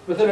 مثلا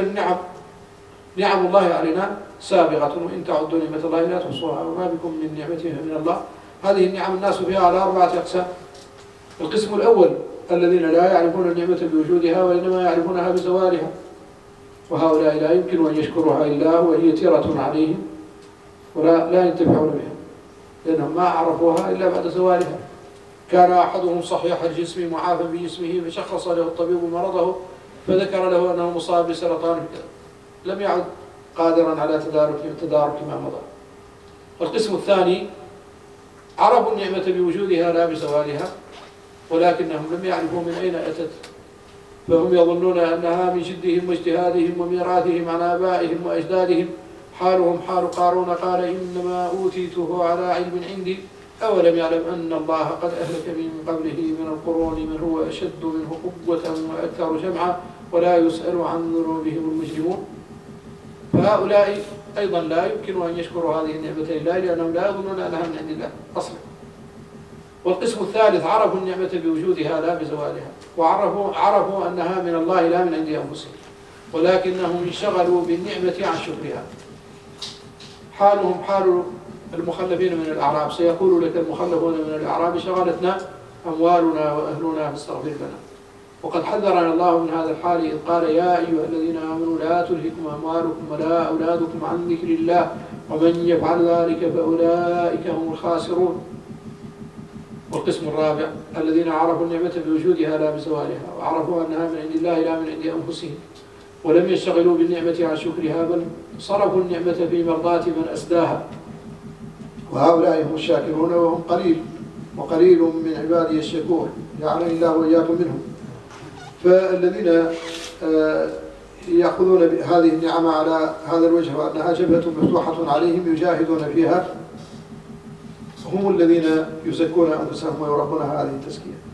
نعم الله علينا سابغة، وإن تعدوا نعمة الله لا تحصوها، وما بكم من نعمة من الله. هذه النعم الناس فيها على 4 أقسام. القسم الأول الذين لا يعرفون النعمة بوجودها وإنما يعرفونها بزوالها، وهؤلاء لا يمكن أن يشكرها إلا وهي تيرة عليهم ولا ينتفعون بها، لأنهم ما عرفوها إلا بعد زوالها. كان أحدهم صحيح الجسم معافى بجسمه فشخص له الطبيب مرضه فذكر له أنه مصاب بسرطان، لم يعد قادرا على تدارك ما مضى. القسم الثاني عرفوا النعمة بوجودها لا بزوالها، ولكنهم لم يعرفوا من أين أتت، فهم يظنون أنها من جدهم واجتهادهم وميراثهم عن آبائهم وأجدادهم. حالهم حال قارون قال إنما أوتيته على علم عندي أولم يعلم أن الله قد أهلك من قبله من القرون من هو أشد منه قوة وأكثر جمعا ولا يسأل عن ذنوبهم المجرمون. فهؤلاء أيضا لا يمكن أن يشكروا هذه النعمة لله، لأنهم لا يظنون أنها من عند الله أصلا. والقسم الثالث عرفوا النعمة بوجودها لا بزوالها، وعرفوا أنها من الله لا من عند أنفسهم، ولكنهم انشغلوا بالنعمة عن شكرها. حالهم حال المخلفين من الأعراب، سيقول لك المخلفون من الأعراب شغلتنا أموالنا وأهلنا فاستغفر لنا. وقد حذرنا الله من هذا الحال إذ قال يا أيها الذين آمنوا لا تلهكم أموالكم ولا أولادكم عن ذكر الله ومن يفعل ذلك فأولئك هم الخاسرون. والقسم الرابع الذين عرفوا النعمة بوجودها لا بزوالها، وعرفوا أنها من عند الله لا من عند أنفسهم، ولم يشتغلوا بالنعمة عن شكرها، بل صرفوا النعمة في مرضاة من أسداها. وهؤلاء هم الشاكرون، وهم وقليل من عبادي الشكور، جعلني الله وإياكم منهم. فالذين يأخذون هذه النعمة على هذا الوجه وأنها جبهة مفتوحة عليهم يجاهدون فيها هم الذين يزكون أنفسهم ويربون هذه التزكية.